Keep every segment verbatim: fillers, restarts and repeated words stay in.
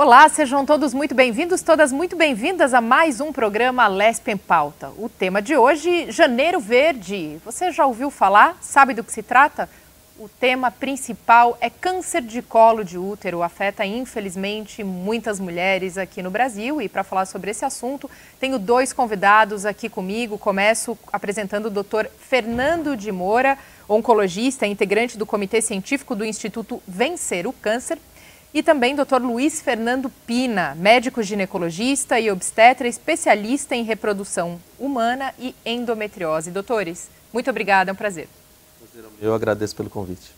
Olá, sejam todos muito bem-vindos, todas muito bem-vindas a mais um programa Lespe em Pauta. O tema de hoje, Janeiro Verde. Você já ouviu falar? Sabe do que se trata? O tema principal é câncer de colo de útero. Afeta, infelizmente, muitas mulheres aqui no Brasil. E para falar sobre esse assunto, tenho dois convidados aqui comigo. Começo apresentando o doutor Fernando de Moura, oncologista e integrante do Comitê Científico do Instituto Vencer o Câncer. E também doutor Luiz Fernando Pina, médico ginecologista e obstetra, especialista em reprodução humana e endometriose. Doutores, muito obrigada, é um prazer. Eu agradeço pelo convite.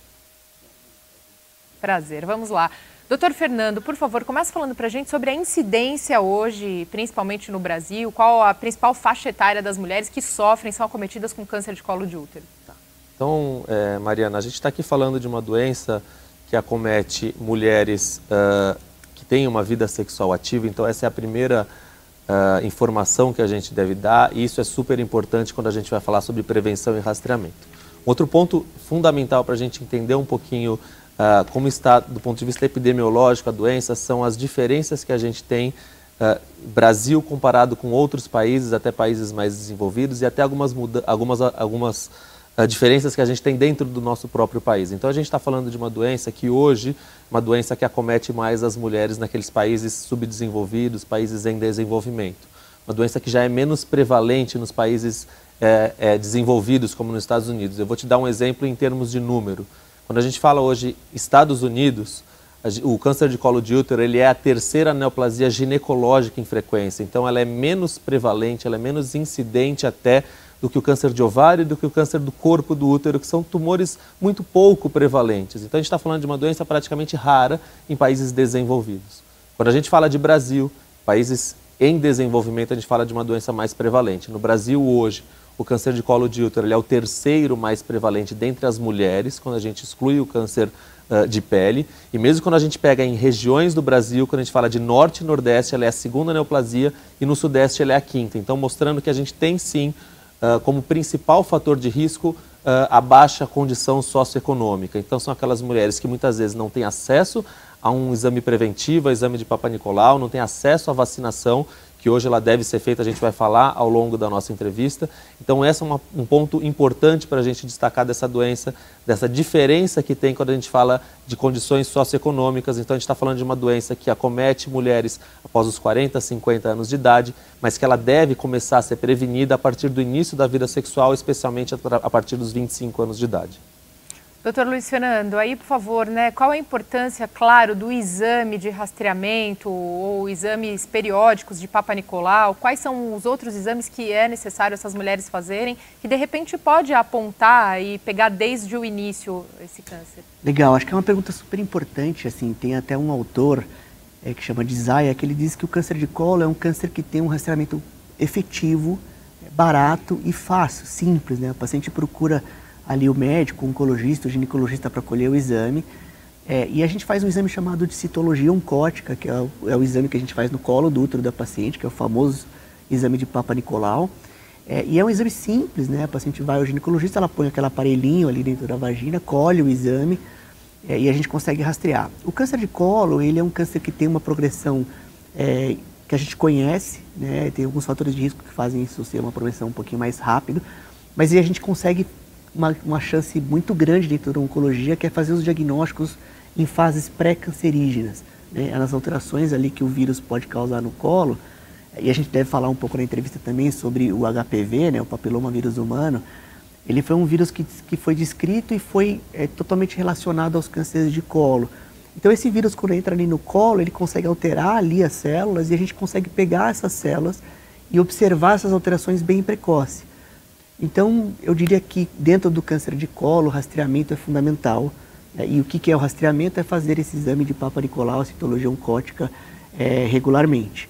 Prazer, vamos lá. Doutor Fernando, por favor, comece falando para a gente sobre a incidência hoje, principalmente no Brasil, qual a principal faixa etária das mulheres que sofrem, são acometidas com câncer de colo de útero. Tá. Então, é, Mariana, a gente está aqui falando de uma doença que acomete mulheres uh, que têm uma vida sexual ativa, então essa é a primeira uh, informação que a gente deve dar, e isso é super importante quando a gente vai falar sobre prevenção e rastreamento. Outro ponto fundamental para a gente entender um pouquinho uh, como está do ponto de vista epidemiológico a doença são as diferenças que a gente tem uh, Brasil comparado com outros países, até países mais desenvolvidos, e até algumas, muda algumas, algumas Uh, diferenças que a gente tem dentro do nosso próprio país. Então a gente está falando de uma doença que hoje, uma doença que acomete mais as mulheres naqueles países subdesenvolvidos, países em desenvolvimento. Uma doença que já é menos prevalente nos países é, é, desenvolvidos, como nos Estados Unidos. Eu vou te dar um exemplo em termos de número. Quando a gente fala hoje Estados Unidos, a, o câncer de colo de útero ele é a terceira neoplasia ginecológica em frequência. Então ela é menos prevalente, ela é menos incidente até do que o câncer de ovário e do que o câncer do corpo do útero, que são tumores muito pouco prevalentes. Então a gente está falando de uma doença praticamente rara em países desenvolvidos. Quando a gente fala de Brasil, países em desenvolvimento, a gente fala de uma doença mais prevalente. No Brasil hoje, o câncer de colo de útero ele é o terceiro mais prevalente dentre as mulheres, quando a gente exclui o câncer uh, de pele. E mesmo quando a gente pega em regiões do Brasil, quando a gente fala de norte e nordeste, ela é a segunda neoplasia e no sudeste ela é a quinta. Então mostrando que a gente tem sim Uh, como principal fator de risco uh, a baixa condição socioeconômica. Então são aquelas mulheres que muitas vezes não têm acesso a um exame preventivo, a exame de Papa Nicolau, não têm acesso à vacinação, que hoje ela deve ser feita, a gente vai falar ao longo da nossa entrevista. Então esse é uma, um ponto importante para a gente destacar dessa doença, dessa diferença que tem quando a gente fala de condições socioeconômicas. Então a gente está falando de uma doença que acomete mulheres após os quarenta, cinquenta anos de idade, mas que ela deve começar a ser prevenida a partir do início da vida sexual, especialmente a partir dos vinte e cinco anos de idade. Doutor Luiz Fernando, aí, por favor, né, qual a importância, claro, do exame de rastreamento ou exames periódicos de Papa Nicolau? Quais são os outros exames que é necessário essas mulheres fazerem, que de repente pode apontar e pegar desde o início esse câncer? Legal, acho que é uma pergunta super importante, assim, tem até um autor é, que chama de Zaya, que ele diz que o câncer de colo é um câncer que tem um rastreamento efetivo, barato e fácil, simples, né? O paciente procura ali o médico, o oncologista, o ginecologista para colher o exame. É, e a gente faz um exame chamado de citologia oncótica, que é o, é o exame que a gente faz no colo do útero da paciente, que é o famoso exame de Papa Nicolau. É, e é um exame simples, né? A paciente vai ao ginecologista, ela põe aquele aparelhinho ali dentro da vagina, colhe o exame é, e a gente consegue rastrear. O câncer de colo, ele é um câncer que tem uma progressão é, que a gente conhece, né? Tem alguns fatores de risco que fazem isso ser uma progressão um pouquinho mais rápido, mas a gente consegue Uma, uma chance muito grande dentro da oncologia, que é fazer os diagnósticos em fases pré-cancerígenas, né? As alterações ali que o vírus pode causar no colo, e a gente deve falar um pouco na entrevista também sobre o H P V, né? O papiloma vírus humano. Ele foi um vírus que, que foi descrito e foi é, totalmente relacionado aos cânceres de colo. Então esse vírus, quando entra ali no colo, ele consegue alterar ali as células e a gente consegue pegar essas células e observar essas alterações bem precoce. Então, eu diria que dentro do câncer de colo, o rastreamento é fundamental. É, e o que, que é o rastreamento? É fazer esse exame de Papa Nicolau, citologia oncótica, é, regularmente.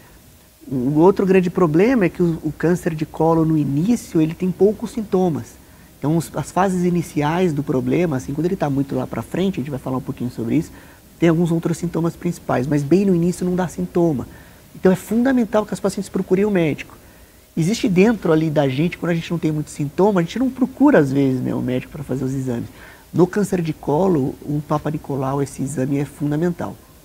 O outro grande problema é que o, o câncer de colo, no início, ele tem poucos sintomas. Então, os, as fases iniciais do problema, assim, quando ele está muito lá para frente, a gente vai falar um pouquinho sobre isso, tem alguns outros sintomas principais, mas bem no início não dá sintoma. Então, é fundamental que as pacientes procurem o médico. Existe dentro ali da gente, quando a gente não tem muito sintoma, a gente não procura às vezes, né, o médico para fazer os exames. No câncer de colo, o Papa Nicolau, esse exame é fundamental.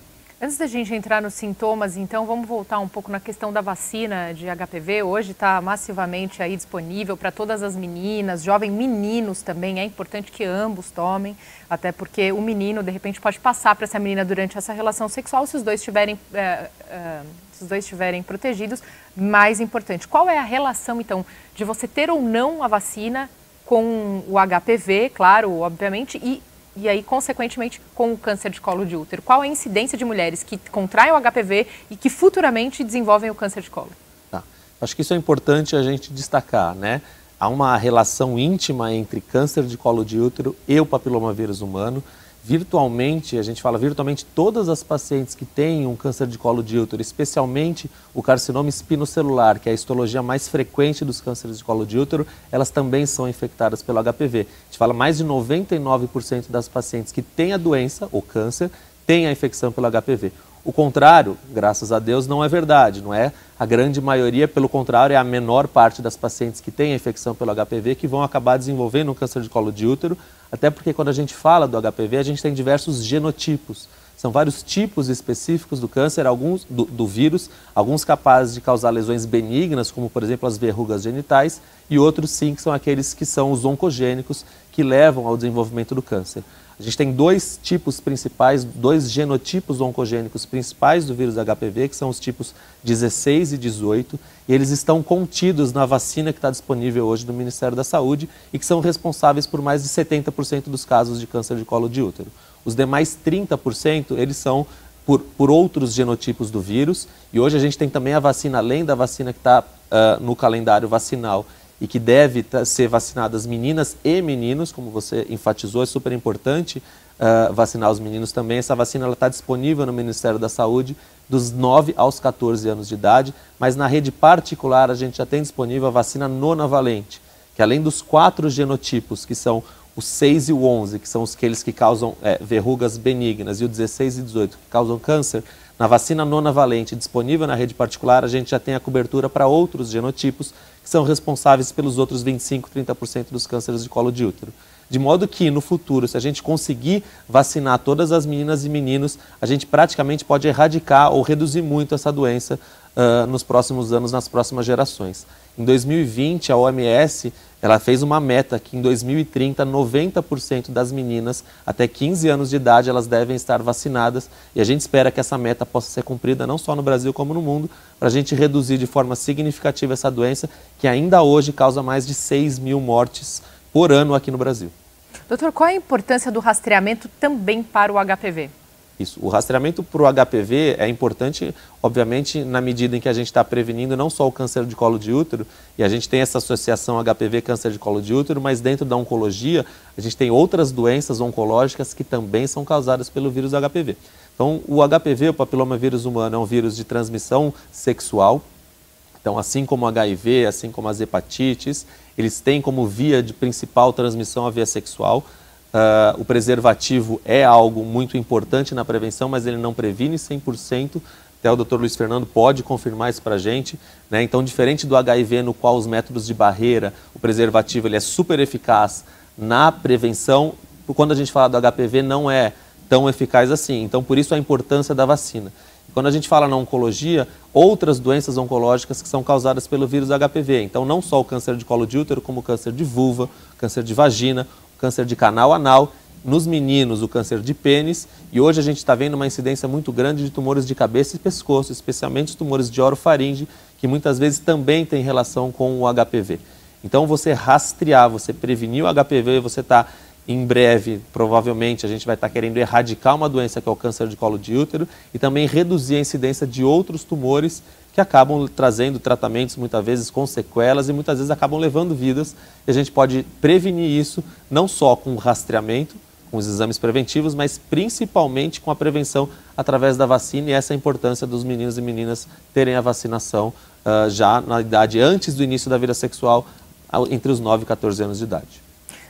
Antes da gente entrar nos sintomas, então, vamos voltar um pouco na questão da vacina de H P V. Hoje está massivamente aí disponível para todas as meninas, jovens meninos também. É importante que ambos tomem, até porque o menino, de repente, pode passar para essa menina durante essa relação sexual, se os dois estiverem é, é, se os dois estiverem protegidos. Mais importante, qual é a relação, então, de você ter ou não a vacina com o H P V, claro, obviamente, e E aí, consequentemente, com o câncer de colo de útero? Qual é a incidência de mulheres que contraem o H P V e que futuramente desenvolvem o câncer de colo? Tá. Acho que isso é importante a gente destacar, né? Há uma relação íntima entre câncer de colo de útero e o papilomavírus humano. Virtualmente, a gente fala virtualmente, todas as pacientes que têm um câncer de colo de útero, especialmente o carcinoma espinocelular, que é a histologia mais frequente dos cânceres de colo de útero, elas também são infectadas pelo H P V. A gente fala mais de noventa e nove por cento das pacientes que têm a doença, o câncer, têm a infecção pelo H P V. O contrário, graças a Deus, não é verdade, não é a grande maioria, pelo contrário, é a menor parte das pacientes que têm a infecção pelo H P V que vão acabar desenvolvendo um câncer de colo de útero, até porque quando a gente fala do H P V, a gente tem diversos genotipos. São vários tipos específicos do câncer, alguns do, do vírus, alguns capazes de causar lesões benignas, como por exemplo as verrugas genitais, e outros sim que são aqueles que são os oncogênicos, que levam ao desenvolvimento do câncer. A gente tem dois tipos principais, dois genotipos oncogênicos principais do vírus H P V, que são os tipos dezesseis e dezoito, e eles estão contidos na vacina que está disponível hoje no Ministério da Saúde e que são responsáveis por mais de setenta por cento dos casos de câncer de colo de útero. Os demais trinta por cento, eles são por, por outros genotipos do vírus, e hoje a gente tem também a vacina, além da vacina que está uh, no calendário vacinal, e que deve ser vacinadas meninas e meninos, como você enfatizou, é super importante uh, vacinar os meninos também. Essa vacina está disponível no Ministério da Saúde dos nove aos quatorze anos de idade, mas na rede particular a gente já tem disponível a vacina nonavalente, que além dos quatro genotipos, que são o seis e o onze, que são os aqueles que causam é, verrugas benignas, e o dezesseis e dezoito, que causam câncer, na vacina nonavalente disponível na rede particular, a gente já tem a cobertura para outros genotipos, que são responsáveis pelos outros vinte e cinco, trinta por cento dos cânceres de colo de útero. De modo que, no futuro, se a gente conseguir vacinar todas as meninas e meninos, a gente praticamente pode erradicar ou reduzir muito essa doença uh, nos próximos anos, nas próximas gerações. Em dois mil e vinte, a O M S ela fez uma meta que em dois mil e trinta, noventa por cento das meninas até quinze anos de idade elas devem estar vacinadas, e a gente espera que essa meta possa ser cumprida não só no Brasil como no mundo, para a gente reduzir de forma significativa essa doença que ainda hoje causa mais de seis mil mortes por ano aqui no Brasil. Doutor, qual é a importância do rastreamento também para o H P V? Isso. O rastreamento para o H P V é importante, obviamente, na medida em que a gente está prevenindo não só o câncer de colo de útero, e a gente tem essa associação H P V câncer de colo de útero, mas dentro da oncologia a gente tem outras doenças oncológicas que também são causadas pelo vírus H P V. Então, o H P V, o papilomavírus humano, é um vírus de transmissão sexual. Então, assim como o H I V, assim como as hepatites, eles têm como via de principal transmissão a via sexual. Uh, o preservativo é algo muito importante na prevenção, mas ele não previne cem por cento. Até o doutor Luiz Fernando pode confirmar isso para a gente, né? Então, diferente do H I V, no qual os métodos de barreira, o preservativo ele é super eficaz na prevenção, quando a gente fala do H P V não é tão eficaz assim. Então, por isso a importância da vacina. Quando a gente fala na oncologia, outras doenças oncológicas que são causadas pelo vírus H P V. Então, não só o câncer de colo de útero, como o câncer de vulva, câncer de vagina, câncer de canal anal, nos meninos o câncer de pênis, e hoje a gente está vendo uma incidência muito grande de tumores de cabeça e pescoço, especialmente os tumores de orofaringe, que muitas vezes também têm relação com o H P V. Então você rastrear, você prevenir o H P V, você está em breve, provavelmente, a gente vai estar querendo erradicar uma doença que é o câncer de colo de útero e também reduzir a incidência de outros tumores que acabam trazendo tratamentos, muitas vezes, com sequelas e muitas vezes acabam levando vidas. E a gente pode prevenir isso não só com o rastreamento, com os exames preventivos, mas principalmente com a prevenção através da vacina, e essa é a importância dos meninos e meninas terem a vacinação uh, já na idade antes do início da vida sexual, entre os nove e quatorze anos de idade.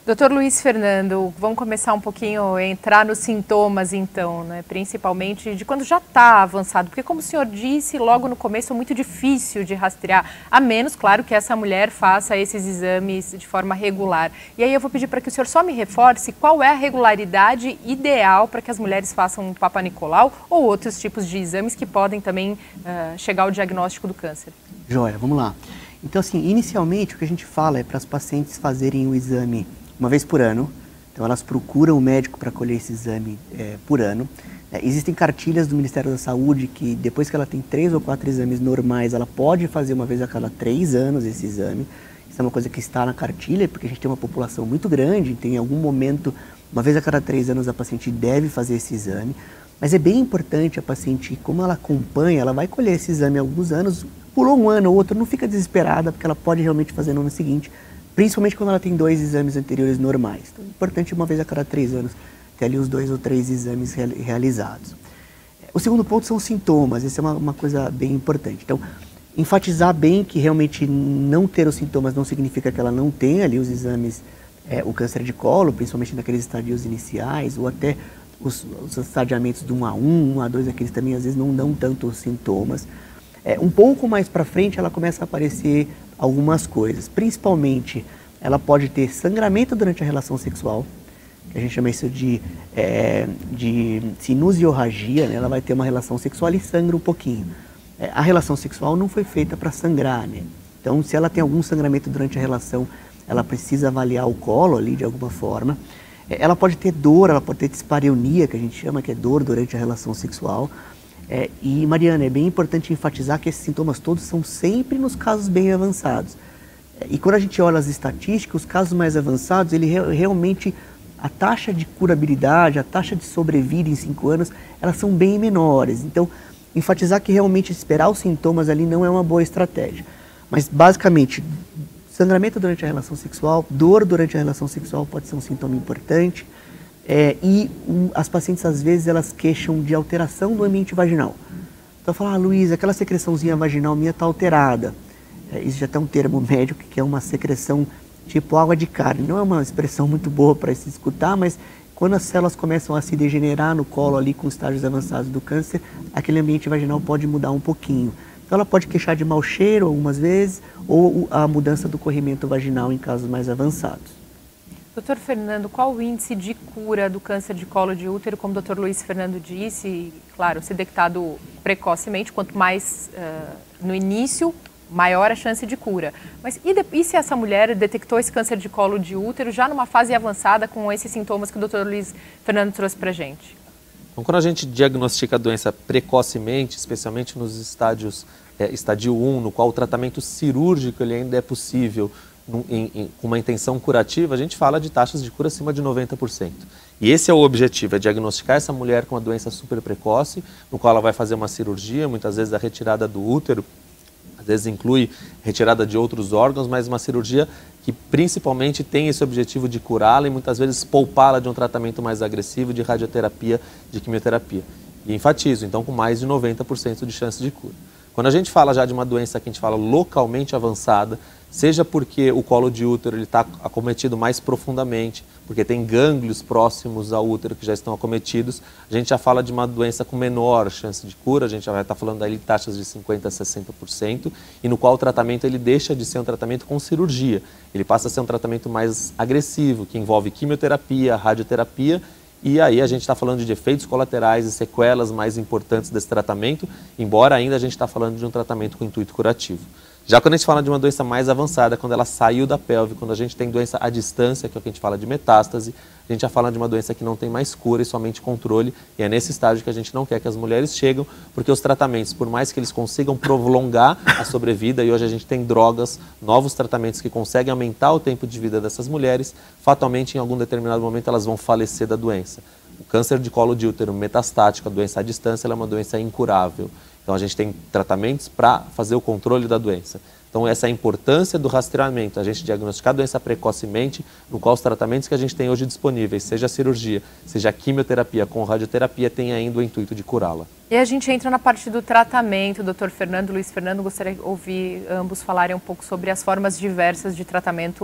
Doutor Luiz Fernando, vamos começar um pouquinho a entrar nos sintomas então, né? Principalmente de quando já está avançado, porque como o senhor disse logo no começo, é muito difícil de rastrear, a menos, claro, que essa mulher faça esses exames de forma regular. E aí eu vou pedir para que o senhor só me reforce qual é a regularidade ideal para que as mulheres façam um Papa Nicolau ou outros tipos de exames que podem também uh, chegar ao diagnóstico do câncer. Joia, vamos lá. Então, assim, inicialmente o que a gente fala é para as pacientes fazerem o exame uma vez por ano. Então, elas procuram o médico para colher esse exame é, por ano. É, existem cartilhas do Ministério da Saúde que, depois que ela tem três ou quatro exames normais, ela pode fazer uma vez a cada três anos esse exame. Isso é uma coisa que está na cartilha, porque a gente tem uma população muito grande, então, em algum momento, uma vez a cada três anos, a paciente deve fazer esse exame. Mas é bem importante a paciente, como ela acompanha, ela vai colher esse exame há alguns anos, pulou um ano ou outro, não fica desesperada, porque ela pode realmente fazer no ano seguinte, principalmente quando ela tem dois exames anteriores normais. Então, é importante uma vez a cada três anos ter ali os dois ou três exames realizados. O segundo ponto são os sintomas, essa é uma, uma coisa bem importante. Então, enfatizar bem que realmente não ter os sintomas não significa que ela não tenha ali os exames, é, o câncer de colo, principalmente naqueles estadios iniciais, ou até os, os estadiamentos do um a um, um a dois, aqueles também às vezes não dão tantos sintomas. É, um pouco mais para frente ela começa a aparecer algumas coisas, principalmente ela pode ter sangramento durante a relação sexual, que a gente chama isso de, é, de sinusiorragia, né? Ela vai ter uma relação sexual e sangra um pouquinho. É, a relação sexual não foi feita para sangrar, né? Então, se ela tem algum sangramento durante a relação, ela precisa avaliar o colo ali de alguma forma. É, ela pode ter dor, ela pode ter dispareunia, que a gente chama que é dor durante a relação sexual. É, e, Mariana, é bem importante enfatizar que esses sintomas todos são sempre nos casos bem avançados. É, e quando a gente olha as estatísticas, os casos mais avançados, ele re realmente, a taxa de curabilidade, a taxa de sobrevida em cinco anos, elas são bem menores. Então, enfatizar que realmente esperar os sintomas ali não é uma boa estratégia. Mas, basicamente, sangramento durante a relação sexual, dor durante a relação sexual pode ser um sintoma importante. É, e um, as pacientes, às vezes, elas queixam de alteração do ambiente vaginal. Então, fala, ah, Luiz, aquela secreçãozinha vaginal minha está alterada. É, isso já tem um termo médico que é uma secreção tipo água de carne. Não é uma expressão muito boa para se escutar, mas quando as células começam a se degenerar no colo ali com estágios avançados do câncer, aquele ambiente vaginal pode mudar um pouquinho. Então, ela pode queixar de mau cheiro algumas vezes, ou a mudança do corrimento vaginal em casos mais avançados. Doutor Fernando, qual o índice de cura do câncer de colo de útero? Como o doutor Luiz Fernando disse, claro, ser detectado precocemente, quanto mais uh, no início, maior a chance de cura. Mas e, de, e se essa mulher detectou esse câncer de colo de útero já numa fase avançada com esses sintomas que o doutor Luiz Fernando trouxe para a gente? Então, quando a gente diagnostica a doença precocemente, especialmente nos estádios, é, estádio um, no qual o tratamento cirúrgico ele ainda é possível, num, em, em, com uma intenção curativa, a gente fala de taxas de cura acima de noventa por cento. E esse é o objetivo, é diagnosticar essa mulher com uma doença super precoce, no qual ela vai fazer uma cirurgia, muitas vezes a retirada do útero, às vezes inclui retirada de outros órgãos, mas uma cirurgia que principalmente tem esse objetivo de curá-la e muitas vezes poupá-la de um tratamento mais agressivo de radioterapia, de quimioterapia. E enfatizo, então, com mais de noventa por cento de chance de cura. Quando a gente fala já de uma doença que a gente fala localmente avançada, seja porque o colo de útero está acometido mais profundamente, porque tem gânglios próximos ao útero que já estão acometidos, a gente já fala de uma doença com menor chance de cura, a gente já vai estar falando aí de taxas de cinquenta por cento a sessenta por cento, e no qual o tratamento ele deixa de ser um tratamento com cirurgia, ele passa a ser um tratamento mais agressivo, que envolve quimioterapia, radioterapia, e aí a gente está falando de efeitos colaterais e sequelas mais importantes desse tratamento, embora ainda a gente está falando de um tratamento com intuito curativo. Já quando a gente fala de uma doença mais avançada, quando ela saiu da pelve, quando a gente tem doença à distância, que é o que a gente fala de metástase, a gente já fala de uma doença que não tem mais cura e somente controle, e é nesse estágio que a gente não quer que as mulheres cheguem, porque os tratamentos, por mais que eles consigam prolongar a sobrevida, e hoje a gente tem drogas, novos tratamentos que conseguem aumentar o tempo de vida dessas mulheres, fatalmente em algum determinado momento elas vão falecer da doença. O câncer de colo de útero metastático, a doença à distância, ela é uma doença incurável. Então, a gente tem tratamentos para fazer o controle da doença. Então, essa é a importância do rastreamento, a gente diagnosticar a doença precocemente, no qual os tratamentos que a gente tem hoje disponíveis, seja a cirurgia, seja a quimioterapia com radioterapia, tem ainda o intuito de curá-la. E a gente entra na parte do tratamento, doutor Fernando, Luiz Fernando, gostaria de ouvir ambos falarem um pouco sobre as formas diversas de tratamento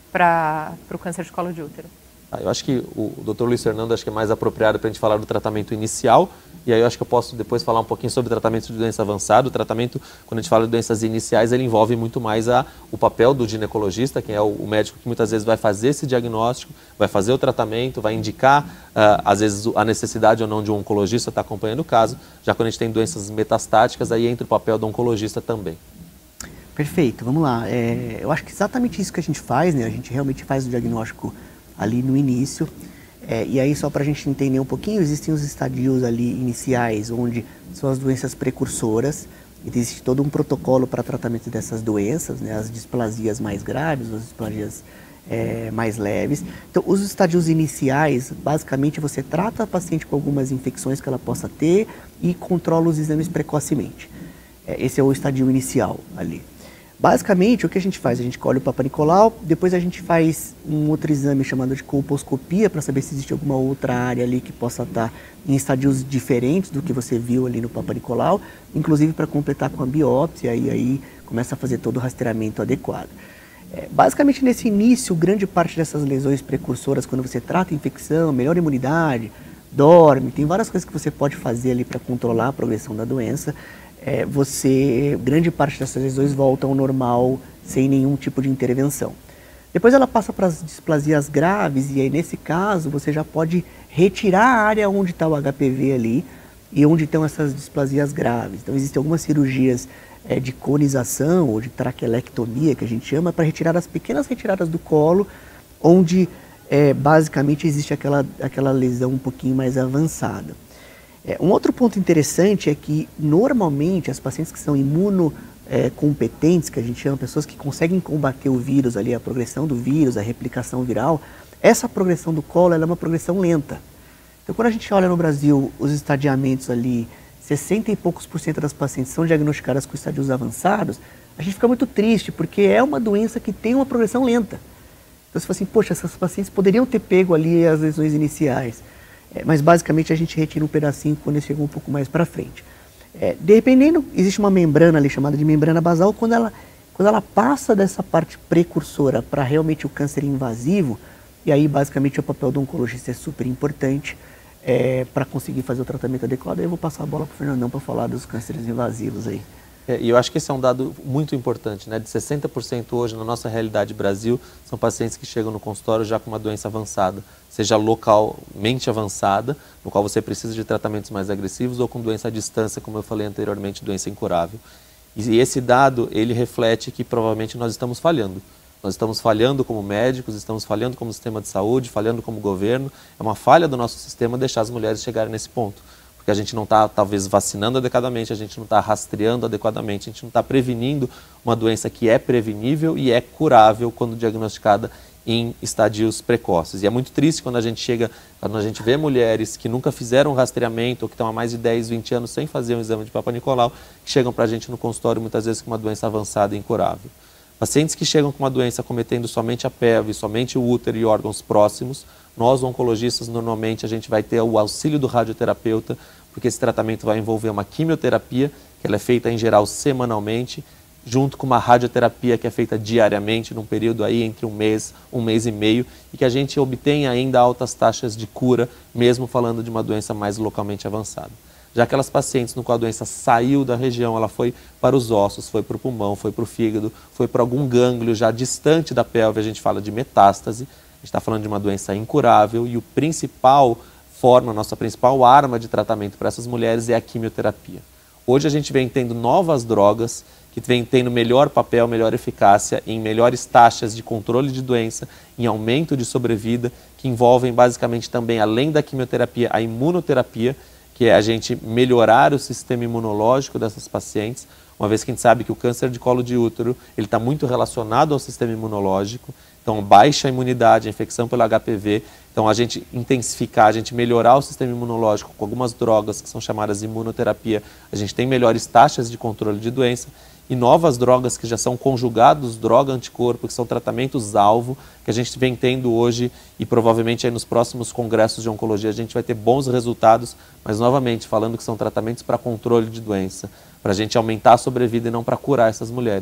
para o câncer de colo de útero? Ah, eu acho que o doutor Luiz Fernando acho que é mais apropriado para a gente falar do tratamento inicial, e aí eu acho que eu posso depois falar um pouquinho sobre o tratamento de doença avançada. O tratamento, quando a gente fala de doenças iniciais, ele envolve muito mais a, o papel do ginecologista, que é o, o médico que muitas vezes vai fazer esse diagnóstico, vai fazer o tratamento, vai indicar, uh, às vezes, a necessidade ou não de um oncologista estar acompanhando o caso. Já quando a gente tem doenças metastáticas, aí entra o papel do oncologista também. Perfeito, vamos lá. É, eu acho que exatamente isso que a gente faz, né? A gente realmente faz o diagnóstico ali no início. É, e aí, só para a gente entender um pouquinho, existem os estadios ali iniciais, onde são as doenças precursoras. Existe todo um protocolo para tratamento dessas doenças, né? As displasias mais graves, as displasias é, mais leves. Então, os estadios iniciais, basicamente, você trata a paciente com algumas infecções que ela possa ter e controla os exames precocemente. É, esse é o estadio inicial ali. Basicamente, o que a gente faz? A gente colhe o Papa Nicolau, depois a gente faz um outro exame chamado de colposcopia para saber se existe alguma outra área ali que possa estar em estadios diferentes do que você viu ali no Papa Nicolau, inclusive para completar com a biópsia e aí começa a fazer todo o rastreamento adequado. É, basicamente, nesse início, grande parte dessas lesões precursoras, quando você trata a infecção, melhora a imunidade, dorme, tem várias coisas que você pode fazer ali para controlar a progressão da doença. É, você, grande parte dessas lesões voltam ao normal sem nenhum tipo de intervenção. Depois ela passa para as displasias graves e aí nesse caso você já pode retirar a área onde está o H P V ali e onde estão essas displasias graves. Então existem algumas cirurgias é, de conização ou de traquelectomia que a gente chama para retirar as pequenas retiradas do colo onde é, basicamente existe aquela, aquela lesão um pouquinho mais avançada. É, um outro ponto interessante é que, normalmente, as pacientes que são imunocompetentes, é, que a gente chama, pessoas que conseguem combater o vírus ali, a progressão do vírus, a replicação viral, essa progressão do colo ela é uma progressão lenta. Então, quando a gente olha no Brasil os estadiamentos ali, sessenta e poucos por cento das pacientes são diagnosticadas com estadios avançados, a gente fica muito triste, porque é uma doença que tem uma progressão lenta. Então, você fala assim, poxa, essas pacientes poderiam ter pego ali as lesões iniciais. É, mas basicamente a gente retira um pedacinho quando eles chegam um pouco mais para frente. É, dependendo, existe uma membrana ali chamada de membrana basal, quando ela, quando ela passa dessa parte precursora para realmente o câncer invasivo, e aí basicamente o papel do oncologista é super importante é, para conseguir fazer o tratamento adequado. Aí eu vou passar a bola para o Fernandão para falar dos cânceres invasivos aí. É, e eu acho que esse é um dado muito importante, né? De sessenta por cento hoje na nossa realidade Brasil são pacientes que chegam no consultório já com uma doença avançada, seja localmente avançada, no qual você precisa de tratamentos mais agressivos, ou com doença à distância, como eu falei anteriormente, doença incurável. E esse dado, ele reflete que provavelmente nós estamos falhando. Nós estamos falhando como médicos, estamos falhando como sistema de saúde, falhando como governo. É uma falha do nosso sistema deixar as mulheres chegarem nesse ponto. Porque a gente não está, talvez, vacinando adequadamente, a gente não está rastreando adequadamente, a gente não está prevenindo uma doença que é prevenível e é curável quando diagnosticada em estadios precoces. E é muito triste quando a gente chega, quando a gente vê mulheres que nunca fizeram um rastreamento ou que estão há mais de dez, vinte anos sem fazer um exame de Papa Nicolau, que chegam para a gente no consultório muitas vezes com uma doença avançada e incurável. Pacientes que chegam com uma doença cometendo somente a pelve, somente o útero e órgãos próximos, nós, oncologistas, normalmente a gente vai ter o auxílio do radioterapeuta, porque esse tratamento vai envolver uma quimioterapia, que ela é feita em geral semanalmente, junto com uma radioterapia que é feita diariamente, num período aí entre um mês, um mês e meio, e que a gente obtém ainda altas taxas de cura, mesmo falando de uma doença mais localmente avançada. Já aquelas pacientes no qual a doença saiu da região, ela foi para os ossos, foi para o pulmão, foi para o fígado, foi para algum gânglio já distante da pelve, a gente fala de metástase, a gente está falando de uma doença incurável e o principal forma, a nossa principal arma de tratamento para essas mulheres é a quimioterapia. Hoje a gente vem tendo novas drogas que vem tendo melhor papel, melhor eficácia, em melhores taxas de controle de doença, em aumento de sobrevida, que envolvem basicamente também, além da quimioterapia, a imunoterapia, que é a gente melhorar o sistema imunológico dessas pacientes, uma vez que a gente sabe que o câncer de colo de útero ele está muito relacionado ao sistema imunológico, então baixa a imunidade, a infecção pelo H P V, então a gente intensificar, a gente melhorar o sistema imunológico com algumas drogas que são chamadas de imunoterapia, a gente tem melhores taxas de controle de doença e novas drogas que já são conjugados, droga anticorpo, que são tratamentos-alvo, que a gente vem tendo hoje e provavelmente aí nos próximos congressos de oncologia a gente vai ter bons resultados, mas novamente falando que são tratamentos para controle de doença, para a gente aumentar a sobrevida e não para curar essas mulheres.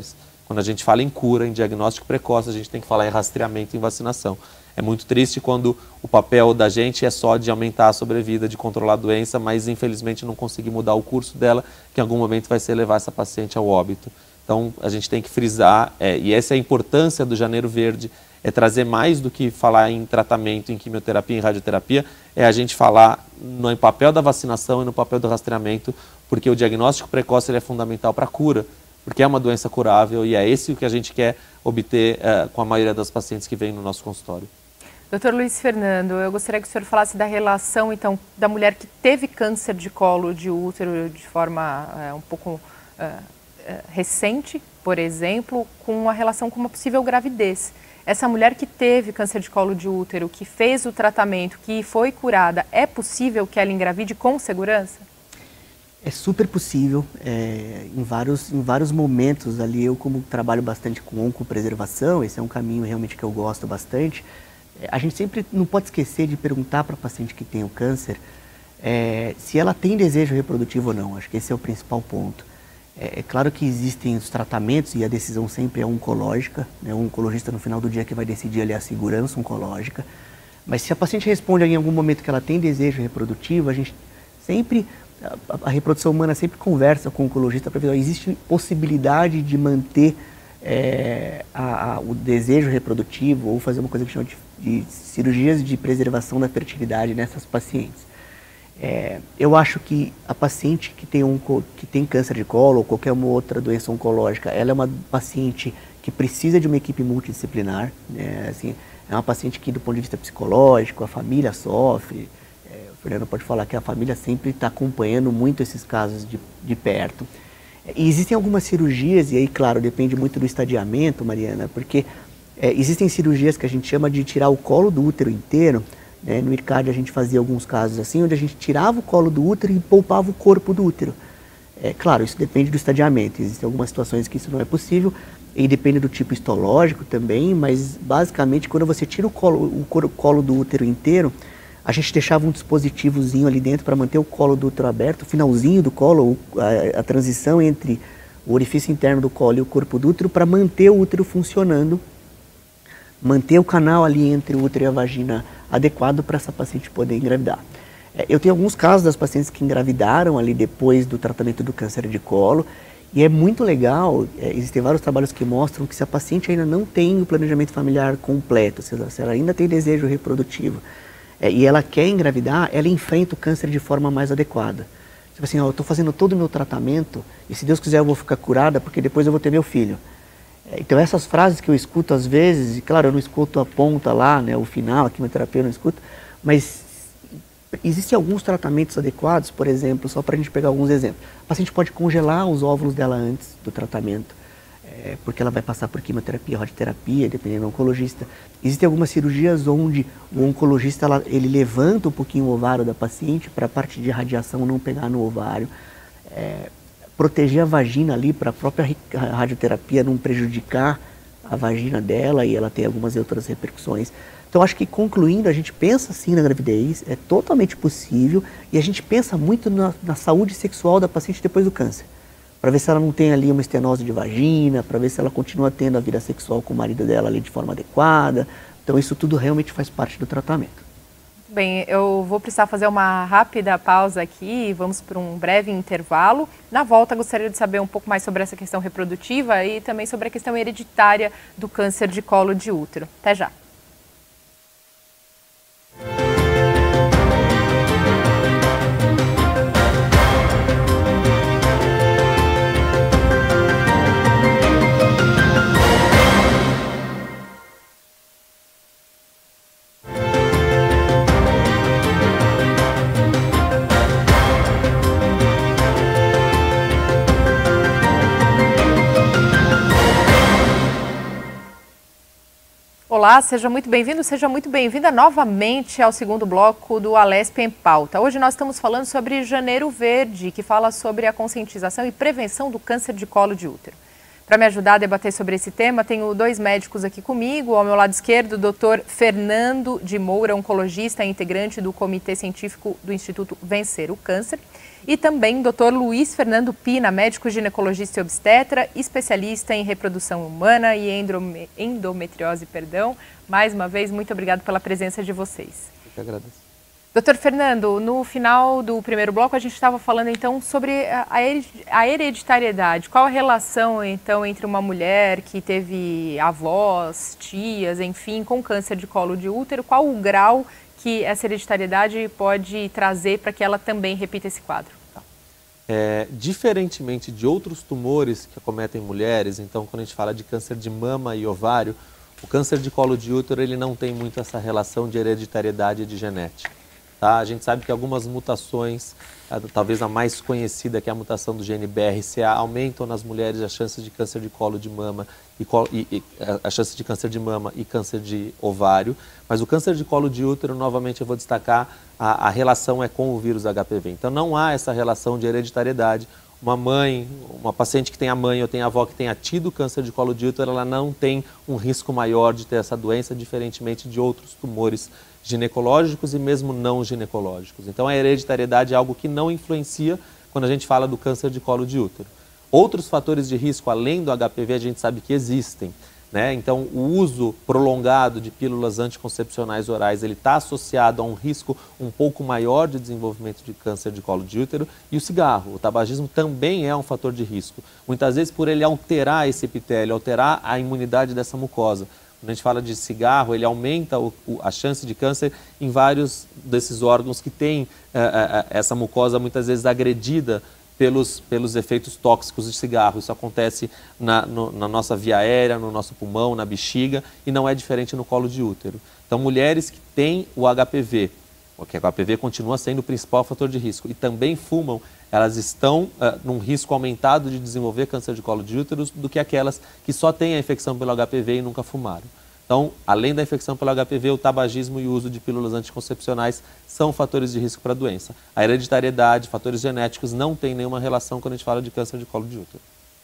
Quando a gente fala em cura, em diagnóstico precoce, a gente tem que falar em rastreamento e em vacinação. É muito triste quando o papel da gente é só de aumentar a sobrevida, de controlar a doença, mas infelizmente não conseguir mudar o curso dela, que em algum momento vai ser levar essa paciente ao óbito. Então a gente tem que frisar, é, e essa é a importância do Janeiro Verde, é trazer mais do que falar em tratamento, em quimioterapia, em radioterapia, é a gente falar no papel da vacinação e no papel do rastreamento, porque o diagnóstico precoce ele é fundamental para a cura, porque é uma doença curável e é esse o que a gente quer obter é, com a maioria das pacientes que vêm no nosso consultório. doutor Luiz Fernando, eu gostaria que o senhor falasse da relação, então, da mulher que teve câncer de colo de útero de forma é, um pouco é, é, recente, por exemplo, com a relação com uma possível gravidez. Essa mulher que teve câncer de colo de útero, que fez o tratamento, que foi curada, é possível que ela engravide com segurança? É super possível, é, em, vários, em vários momentos ali, eu como trabalho bastante com oncopreservação, esse é um caminho realmente que eu gosto bastante, é, a gente sempre não pode esquecer de perguntar para a paciente que tem o câncer é, se ela tem desejo reprodutivo ou não, acho que esse é o principal ponto. É, é claro que existem os tratamentos e a decisão sempre é oncológica, né, o oncologista no final do dia que vai decidir ali a segurança oncológica, mas se a paciente responde em algum momento que ela tem desejo reprodutivo, a gente sempre... A, a reprodução humana sempre conversa com o oncologista para ver se existe possibilidade de manter é, a, a, o desejo reprodutivo ou fazer uma coisa que chama de, de cirurgias de preservação da fertilidade nessas pacientes. É, eu acho que a paciente que tem, um, que tem câncer de colo ou qualquer uma outra doença oncológica, ela é uma paciente que precisa de uma equipe multidisciplinar, né? Assim, é uma paciente que do ponto de vista psicológico, a família sofre. O Fernando pode falar que a família sempre está acompanhando muito esses casos de, de perto. E existem algumas cirurgias, e aí, claro, depende muito do estadiamento, Mariana, porque é, existem cirurgias que a gente chama de tirar o colo do útero inteiro, né? No IRCAD a gente fazia alguns casos assim, onde a gente tirava o colo do útero e poupava o corpo do útero. É claro, isso depende do estadiamento, existem algumas situações que isso não é possível, e depende do tipo histológico também, mas basicamente quando você tira o colo, o colo do útero inteiro, a gente deixava um dispositivozinho ali dentro para manter o colo do útero aberto, o finalzinho do colo, a, a transição entre o orifício interno do colo e o corpo do útero, para manter o útero funcionando, manter o canal ali entre o útero e a vagina adequado para essa paciente poder engravidar. É, eu tenho alguns casos das pacientes que engravidaram ali depois do tratamento do câncer de colo, e é muito legal, é, existem vários trabalhos que mostram que se a paciente ainda não tem o planejamento familiar completo, se ela, se ela ainda tem desejo reprodutivo, É, e ela quer engravidar, ela enfrenta o câncer de forma mais adequada. Tipo assim, ó, eu estou fazendo todo o meu tratamento e se Deus quiser eu vou ficar curada porque depois eu vou ter meu filho. É, então essas frases que eu escuto às vezes, e claro, eu não escuto a ponta lá, né, o final, a quimioterapia eu não escuto, mas existem alguns tratamentos adequados, por exemplo, só para a gente pegar alguns exemplos. A paciente pode congelar os óvulos dela antes do tratamento, é, porque ela vai passar por quimioterapia, radioterapia, dependendo do oncologista. Existem algumas cirurgias onde o oncologista ela, ele levanta um pouquinho o ovário da paciente para a parte de radiação não pegar no ovário. É, proteger a vagina ali para a própria radioterapia não prejudicar a vagina dela e ela ter algumas outras repercussões. Então acho que concluindo, a gente pensa sim na gravidez, é totalmente possível e a gente pensa muito na, na saúde sexual da paciente depois do câncer. Para ver se ela não tem ali uma estenose de vagina, para ver se ela continua tendo a vida sexual com o marido dela ali de forma adequada. Então isso tudo realmente faz parte do tratamento. Bem, eu vou precisar fazer uma rápida pausa aqui, vamos para um breve intervalo. Na volta gostaria de saber um pouco mais sobre essa questão reprodutiva e também sobre a questão hereditária do câncer de colo de útero. Até já! Olá, seja muito bem-vindo, seja muito bem-vinda novamente ao segundo bloco do Alesp em Pauta. Hoje nós estamos falando sobre Janeiro Verde, que fala sobre a conscientização e prevenção do câncer de colo de útero. Para me ajudar a debater sobre esse tema, tenho dois médicos aqui comigo. Ao meu lado esquerdo, o doutor Fernando de Moura, oncologista e integrante do Comitê Científico do Instituto Vencer o Câncer. E também o doutor Luiz Fernando Pina, médico ginecologista e obstetra, especialista em reprodução humana e endome- endometriose. Perdão. Mais uma vez, muito obrigado pela presença de vocês. Eu que agradeço. Doutor Fernando, no final do primeiro bloco a gente estava falando então sobre a hereditariedade. Qual a relação então entre uma mulher que teve avós, tias, enfim, com câncer de colo de útero? Qual o grau que essa hereditariedade pode trazer para que ela também repita esse quadro? É, diferentemente de outros tumores que acometem mulheres, então quando a gente fala de câncer de mama e ovário, o câncer de colo de útero ele não tem muito essa relação de hereditariedade e de genética. Tá? A gente sabe que algumas mutações, talvez a mais conhecida, que é a mutação do gene B R C A, aumentam nas mulheres as chances de câncer de colo de mama e, colo, e, e a chance de câncer de mama e câncer de ovário. Mas o câncer de colo de útero, novamente eu vou destacar, a, a relação é com o vírus H P V. Então não há essa relação de hereditariedade. Uma mãe, uma paciente que tem a mãe ou tem a avó que tenha tido câncer de colo de útero, ela não tem um risco maior de ter essa doença, diferentemente de outros tumores ginecológicos e mesmo não ginecológicos. Então a hereditariedade é algo que não influencia quando a gente fala do câncer de colo de útero. Outros fatores de risco, além do H P V, a gente sabe que existem. Né? Então, o uso prolongado de pílulas anticoncepcionais orais, ele está associado a um risco um pouco maior de desenvolvimento de câncer de colo de útero. E o cigarro, o tabagismo também é um fator de risco. Muitas vezes por ele alterar esse epitélio, alterar a imunidade dessa mucosa. Quando a gente fala de cigarro, ele aumenta o, o, a chance de câncer em vários desses órgãos que têm uh, uh, essa mucosa muitas vezes agredida Pelos, pelos efeitos tóxicos de cigarro. Isso acontece na, no, na nossa via aérea, no nosso pulmão, na bexiga, e não é diferente no colo de útero. Então, mulheres que têm o H P V, porque o H P V continua sendo o principal fator de risco, e também fumam, elas estão uh, num risco aumentado de desenvolver câncer de colo de útero do que aquelas que só têm a infecção pelo H P V e nunca fumaram. Então, além da infecção pelo H P V, o tabagismo e o uso de pílulas anticoncepcionais são fatores de risco para a doença. A hereditariedade, fatores genéticos não têm nenhuma relação quando a gente fala de câncer de colo de útero.